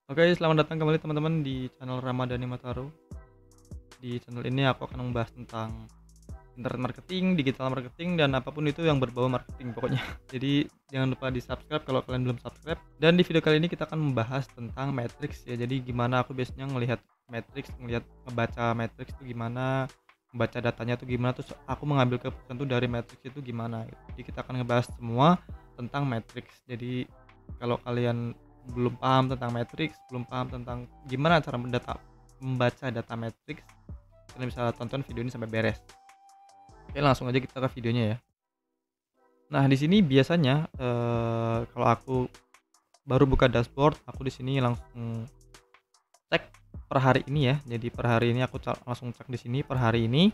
Oke, selamat datang kembali teman-teman di channel Ramadhani Mataru. Di channel ini aku akan membahas tentang internet marketing, digital marketing, dan apapun itu yang berbau marketing pokoknya. Jadi jangan lupa di subscribe kalau kalian belum subscribe. Dan di video kali ini kita akan membahas tentang matrix ya. Jadi gimana aku biasanya ngelihat matrix, ngebaca matrix itu gimana, membaca datanya itu gimana, terus aku mengambil keputusan tuh dari matrix itu gimana gitu. Jadi kita akan ngebahas semua tentang matrix. Jadi kalau kalian belum paham tentang matrix, belum paham tentang gimana cara membaca data matrix, kalian bisa tonton video ini sampai beres. Oke, langsung aja kita ke videonya ya. Nah, di sini biasanya kalau aku baru buka dashboard, aku di sini langsung cek per hari ini ya. Jadi per hari ini aku langsung cek di sini per hari ini.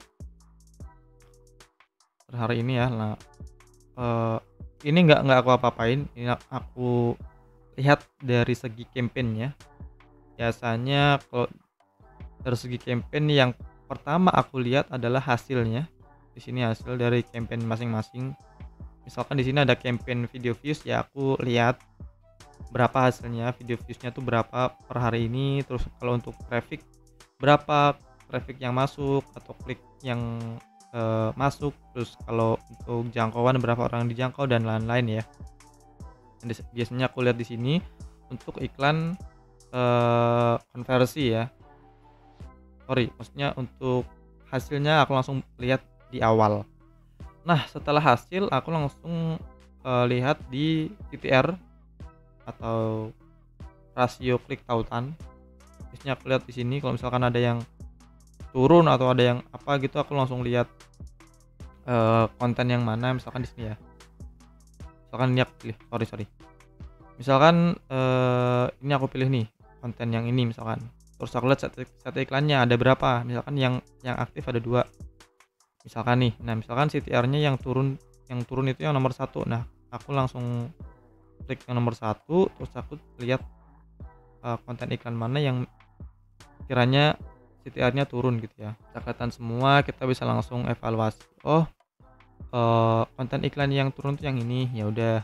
Per hari ini ya. Nah, ini nggak aku apa-apain. Ini aku lihat dari segi campaign-nya. Biasanya kalau dari segi campaign yang pertama aku lihat adalah hasilnya. Di sini hasil dari campaign masing-masing. Misalkan di sini ada campaign video views ya, aku lihat berapa hasilnya, video viewsnya tuh berapa per hari ini. Terus kalau untuk traffic, berapa traffic yang masuk atau klik yang masuk. Terus kalau untuk jangkauan, berapa orang yang dijangkau dan lain-lain ya. Biasanya aku lihat di sini untuk iklan konversi ya. Maksudnya untuk hasilnya aku langsung lihat di awal. Nah, setelah hasil aku langsung lihat di CTR atau rasio klik tautan. Biasanya aku lihat di sini kalau misalkan ada yang turun atau ada yang apa gitu, aku langsung lihat konten yang mana. Misalkan di sini ya. Misalkan ini aku pilih, sorry. Misalkan ini aku pilih nih konten yang ini misalkan. Terus aku lihat set iklannya ada berapa. Misalkan yang aktif ada 2. Misalkan nih. Nah, misalkan CTR-nya yang turun itu yang nomor 1. Nah, aku langsung klik yang nomor 1, terus aku lihat konten iklan mana yang kiranya CTR-nya turun gitu ya. Catatan semua, kita bisa langsung evaluasi. Oh, konten iklan yang turun itu yang ini. Ya udah.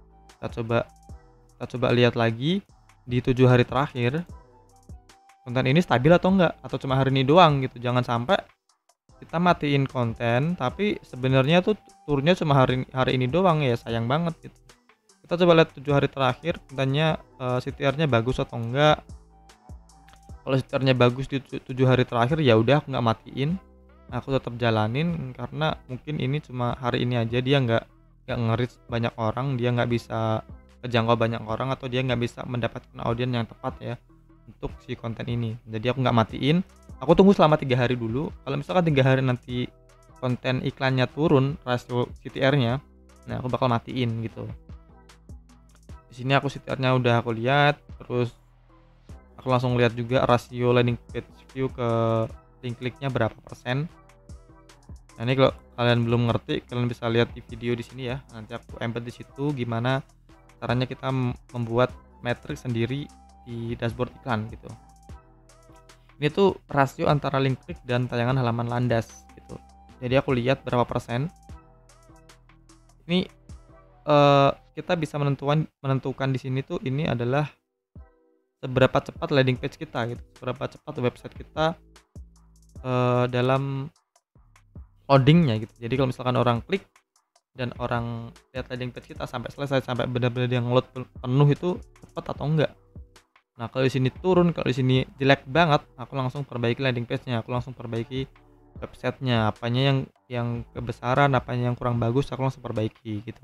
Kita coba lihat lagi di 7 hari terakhir. Konten ini stabil atau enggak, atau cuma hari ini doang gitu. Jangan sampai kita matiin konten tapi sebenarnya tuh turunnya cuma hari ini doang, ya sayang banget gitu. Kita coba lihat 7 hari terakhir kontennya, CTR-nya bagus atau enggak. Kalau CTR-nya bagus di 7 hari terakhir ya udah aku nggak matiin, aku tetap jalanin karena mungkin ini cuma hari ini aja, dia nggak nge-reach banyak orang, dia nggak bisa kejangkau banyak orang, atau dia nggak bisa mendapatkan audiens yang tepat ya untuk si konten ini. Jadi aku nggak matiin, aku tunggu selama 3 hari dulu. Kalau misalkan 3 hari nanti konten iklannya turun rasio CTR-nya, nah aku bakal matiin gitu. Di sini aku CTR-nya udah aku lihat, terus aku langsung lihat juga rasio landing page view ke link kliknya berapa persen. Nah, ini kalau kalian belum ngerti, kalian bisa lihat di video di sini ya. Nanti aku embed di situ gimana caranya kita membuat matrix sendiri di dashboard iklan gitu. Ini tuh rasio antara link klik dan tayangan halaman landas gitu. Jadi aku lihat berapa persen. Ini kita bisa menentukan di sini tuh ini adalah seberapa cepat landing page kita gitu. Seberapa cepat website kita dalam loadingnya gitu. Jadi kalau misalkan orang klik dan orang lihat landing page kita sampai selesai, sampai benar-benar dia nge-load penuh, itu cepat atau enggak. Nah, kalau di sini turun, kalau di sini jelek banget, aku langsung perbaiki landing page-nya, aku langsung perbaiki website-nya, apanya yang kebesaran, apanya yang kurang bagus, aku langsung perbaiki gitu.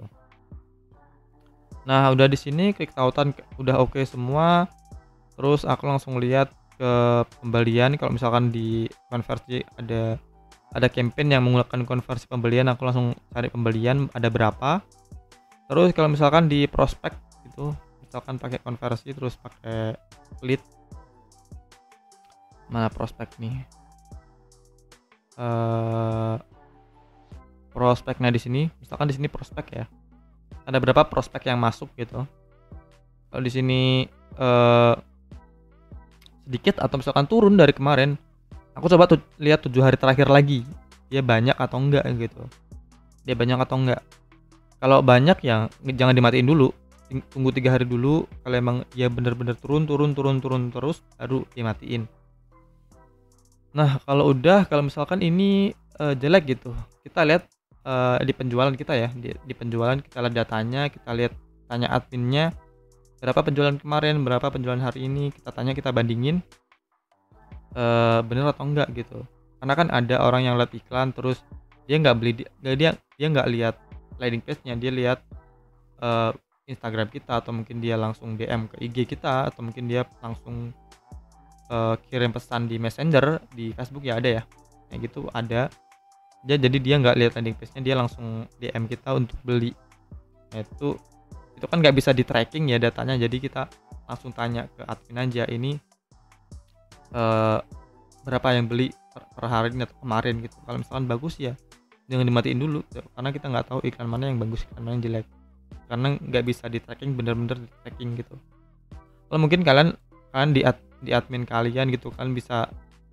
Nah, udah di sini klik tautan udah oke semua. Terus aku langsung lihat ke pembelian. Kalau misalkan di konversi ada campaign yang menggunakan konversi pembelian, aku langsung cari pembelian ada berapa. Terus kalau misalkan di prospek gitu, misalkan pakai konversi terus pakai lead, mana prospek nih, prospeknya di sini, misalkan di sini prospek ya, ada berapa prospek yang masuk gitu. Kalau di sini sedikit atau misalkan turun dari kemarin, aku coba lihat 7 hari terakhir lagi, dia banyak atau enggak gitu. Dia banyak atau enggak. Kalau banyak ya jangan dimatiin dulu. tunggu 3 hari dulu, kalau emang ya bener-bener turun terus baru dimatiin. Nah kalau misalkan ini jelek gitu, kita lihat di penjualan kita ya, di penjualan kita lihat datanya, kita lihat, tanya adminnya berapa penjualan kemarin, berapa penjualan hari ini, kita tanya, kita bandingin bener atau enggak gitu. Karena kan ada orang yang lihat iklan terus dia nggak beli, dia nggak lihat landing page-nya, dia lihat eee, Instagram kita, atau mungkin dia langsung DM ke IG kita, atau mungkin dia langsung kirim pesan di Messenger di Facebook, ya ada ya, kayak gitu ada. Jadi dia nggak lihat landing page-nya, dia langsung DM kita untuk beli. Nah itu kan nggak bisa di-tracking ya datanya, jadi kita langsung tanya ke admin aja, ini eee, berapa yang beli per hari ini atau kemarin gitu. Kalau misalkan bagus ya jangan dimatiin dulu gitu, karena kita nggak tahu iklan mana yang bagus, iklan mana yang jelek. Karena nggak bisa di-tracking, bener-bener di-tracking gitu. Kalau mungkin kalian kan di admin kalian gitu kan bisa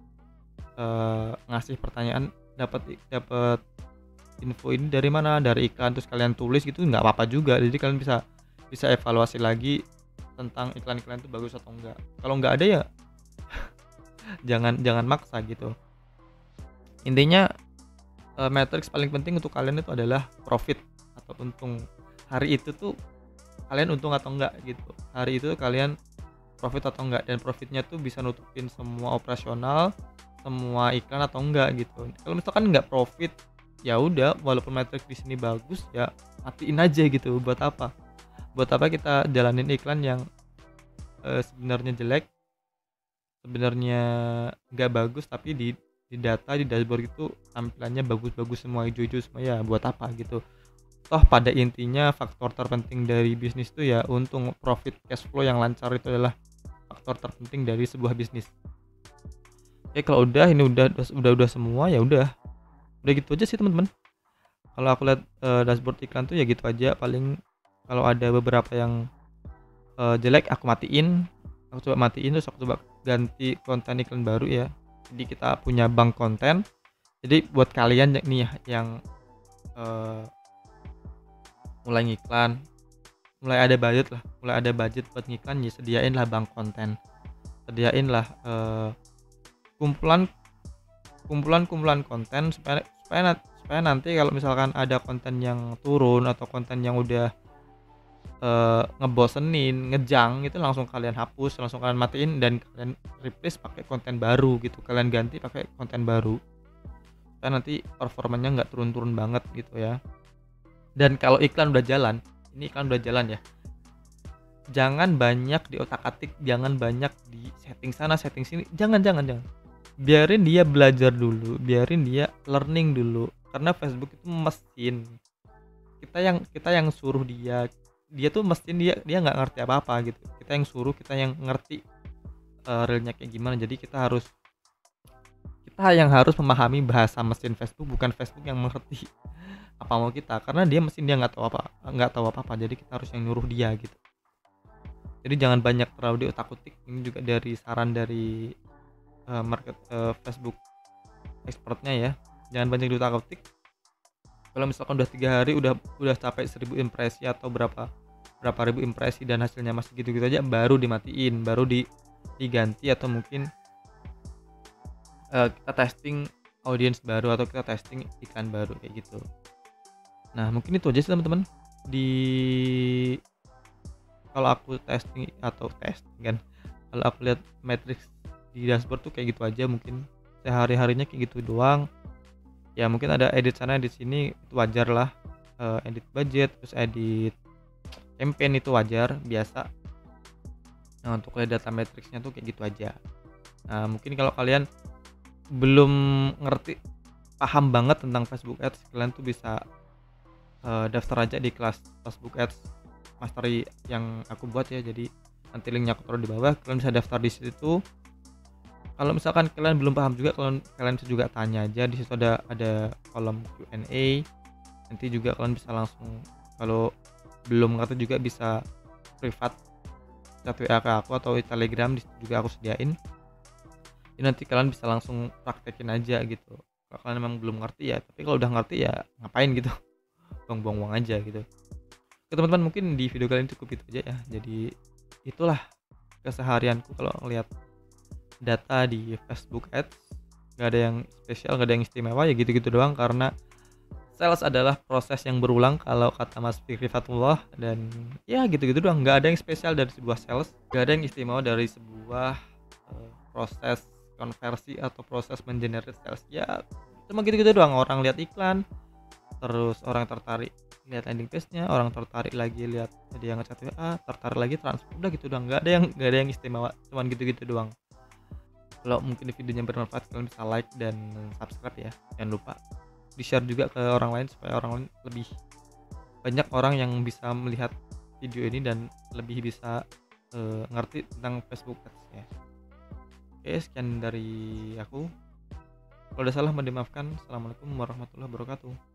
ngasih pertanyaan, dapat info ini dari mana, dari iklan, terus kalian tulis gitu, nggak apa-apa juga. Jadi kalian bisa bisa evaluasi lagi tentang iklan-iklan itu bagus atau enggak. Kalau nggak ada ya jangan jangan maksa gitu. Intinya matriks paling penting untuk kalian itu adalah profit atau untung. Hari itu tuh kalian untung atau enggak gitu. Hari itu kalian profit atau enggak, dan profitnya tuh bisa nutupin semua operasional, semua iklan atau enggak gitu. Kalau misalkan enggak profit, ya udah, walaupun matriks di sini bagus ya matiin aja gitu. Buat apa? Buat apa kita jalanin iklan yang sebenarnya jelek, sebenarnya nggak bagus, tapi di data, di dashboard itu tampilannya bagus-bagus semua, hijau-hijau semua, ya buat apa gitu. Toh pada intinya faktor terpenting dari bisnis itu ya untung, profit, cash flow yang lancar itu adalah faktor terpenting dari sebuah bisnis. Oke, kalau udah ini udah semua, ya udah gitu aja sih teman-teman. Kalau aku lihat dashboard iklan tuh ya gitu aja. Paling kalau ada beberapa yang jelek aku matiin, aku coba matiin, terus aku coba ganti konten iklan baru ya. Jadi kita punya bank konten. Jadi buat kalian nih ya yang mulai ngiklan, mulai ada budget buat ngiklan, ya sediain lah bank konten, sediain lah kumpulan konten, supaya nanti kalau misalkan ada konten yang turun atau konten yang udah ngebosenin, ngejang, itu langsung kalian hapus, langsung kalian matiin, dan kalian replace pakai konten baru gitu, kalian ganti pakai konten baru, supaya nanti performanya nggak turun-turun banget gitu ya. Dan kalau iklan udah jalan, ini iklan udah jalan ya, jangan banyak diotak-atik, jangan banyak di setting sana setting sini, jangan. Biarin dia belajar dulu, biarin dia learning dulu, karena Facebook itu mesin. Kita yang suruh dia tuh mesin, dia nggak ngerti apa-apa gitu. Kita yang suruh, kita yang ngerti realnya kayak gimana. Jadi kita yang harus memahami bahasa mesin Facebook, bukan Facebook yang mengerti apa mau kita, karena dia mesin, dia nggak tahu apa-apa. Jadi kita harus yang nyuruh dia gitu. Jadi jangan banyak terlalu diotak-atik. Ini juga dari saran dari Facebook expertnya ya, jangan banyak diotak-atik. Kalau misalkan udah 3 hari udah capai 1000 impresi atau berapa ribu impresi dan hasilnya masih gitu-gitu aja, baru dimatiin, baru diganti, atau mungkin kita testing audience baru, atau kita testing iklan baru kayak gitu. Nah mungkin itu aja sih teman-teman, kalau aku testing kan, kalau aku lihat matrix di dashboard tuh kayak gitu aja. Mungkin sehari-harinya kayak gitu doang ya, mungkin ada edit sana edit sini, itu wajar lah. Edit budget, terus edit campaign, itu wajar, biasa. Nah untuk lihat data matrixnya tuh kayak gitu aja. Nah mungkin kalau kalian belum paham banget tentang Facebook Ads, kalian tuh bisa daftar aja di kelas Facebook Ads Mastery yang aku buat ya. Jadi nanti linknya aku taruh di bawah, kalian bisa daftar di situ. Kalau misalkan kalian belum paham juga, kalian bisa juga tanya aja di situ, ada kolom Q&A. Nanti juga kalian bisa langsung, kalau belum ngerti juga bisa privat chat WA ke aku, atau Telegram di situ juga aku sediain. Jadi nanti kalian bisa langsung praktekin aja gitu. Kalau kalian memang belum ngerti ya, tapi kalau udah ngerti ya ngapain gitu, buang-buang aja gitu. Oke Oke teman-teman, mungkin di video kali ini cukup itu aja ya. Jadi itulah keseharianku kalau ngelihat data di Facebook Ads. Nggak ada yang spesial, nggak ada yang istimewa, ya gitu-gitu doang, karena sales adalah proses yang berulang kalau kata Mas Fikri Fatullah, dan ya gitu-gitu doang, nggak ada yang spesial dari sebuah sales, nggak ada yang istimewa dari sebuah proses konversi atau proses mengenerate sales. Ya cuma gitu-gitu doang, orang lihat iklan, terus orang tertarik lihat landing page-nya, orang tertarik lagi lihat dia ngechat WA, tertarik lagi transfer, udah gitu doang, nggak ada yang istimewa, cuman gitu-gitu doang. Kalau mungkin videonya bermanfaat, kalian bisa like dan subscribe ya, jangan lupa di share juga ke orang lain supaya orang lain lebih banyak orang yang bisa melihat video ini dan lebih bisa ngerti tentang Facebook Ads ya. Oke, sekian dari aku, kalau ada salah mohon dimaafkan. Assalamualaikum warahmatullahi wabarakatuh.